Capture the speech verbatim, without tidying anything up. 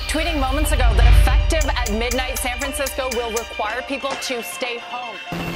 tweeting moments ago that effective at midnight, San Francisco will require people to stay home.